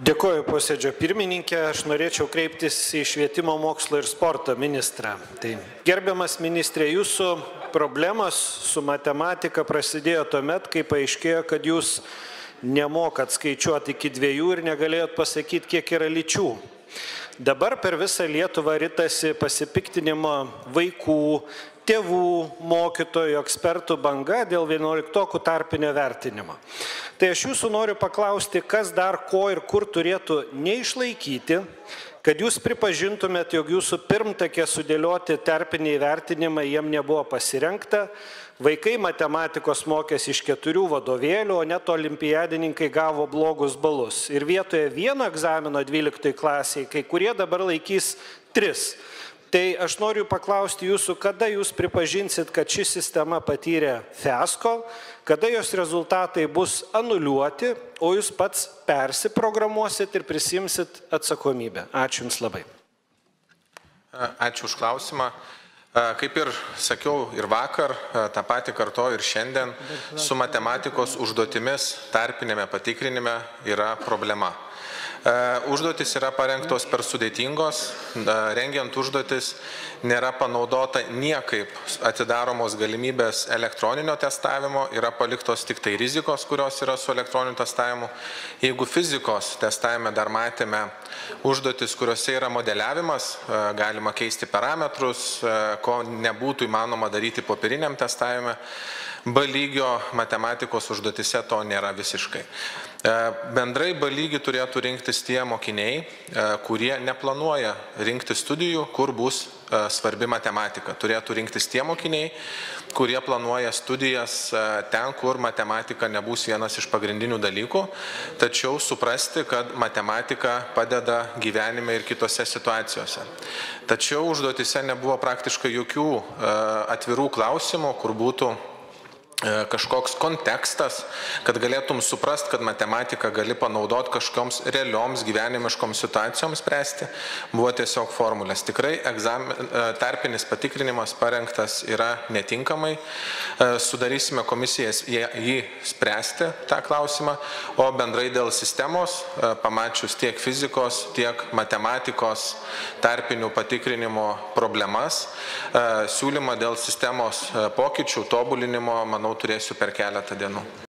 Dėkoju posėdžio pirmininkė, aš norėčiau kreiptis į švietimo, mokslo ir sporto ministrą. Tai, gerbiamas ministrė, jūsų problemos su matematika prasidėjo tuomet, kai paaiškėjo, kad jūs nemokat skaičiuoti iki 2 ir negalėjot pasakyti, kiek yra lyčių. Dabar per visą Lietuvą ritasi pasipiktinimo vaikų, tėvų, mokytojų, ekspertų banga dėl 11-okų tarpinio vertinimo. Tai aš jūsų noriu paklausti, kas dar ko ir kur turėtų neišlaikyti, kad jūs pripažintumėt, jog jūsų pirmtakė sudėlioti tarpiniai vertinimai jiem nebuvo pasirengta, vaikai matematikos mokėsi iš 4 vadovėlių, o net olimpiadininkai gavo blogus balus. Ir vietoje vieno egzamino 12 klasiai, kai kurie dabar laikys 3. Tai aš noriu paklausti jūsų, kada jūs pripažinsit, kad ši sistema patyrė fiasko, kada jos rezultatai bus anuliuoti, o jūs pats persiprogramuosit ir prisimsit atsakomybę. Ačiū Jums labai. Ačiū už klausimą. Kaip ir sakiau ir vakar, tą patį kartoju ir šiandien, su matematikos užduotimis tarpinėme patikrinime yra problema. Užduotis yra parengtos per sudėtingos, rengiant užduotis nėra panaudota niekaip atidaromos galimybės elektroninio testavimo, yra paliktos tik tai rizikos, kurios yra su elektroniniu testavimu. Jeigu fizikos testavime dar matėme užduotis, kuriuose yra modeliavimas, galima keisti parametrus, ko nebūtų įmanoma daryti popieriniam testavime, B lygio matematikos užduotise to nėra visiškai. Bendrai B lygį turėtų rinktis tie mokiniai, kurie neplanuoja rinkti studijų, kur bus svarbi matematika. Turėtų rinktis tie mokiniai, kurie planuoja studijas ten, kur matematika nebus vienas iš pagrindinių dalykų, tačiau suprasti, kad matematika padeda gyvenime ir kitose situacijose. Tačiau užduotise nebuvo praktiškai jokių atvirų klausimų, kur būtų kažkoks kontekstas, kad galėtum suprast, kad matematiką gali panaudoti kažkoms realioms gyvenimiškoms situacijoms spręsti, buvo tiesiog formulės. Tikrai tarpinis patikrinimas parengtas yra netinkamai, sudarysime komisijas jį spręsti tą klausimą, o bendrai dėl sistemos, pamačius tiek fizikos, tiek matematikos tarpinių patikrinimo problemas, siūlymą dėl sistemos pokyčių, tobulinimo, manau, turėsiu per keletą dienų.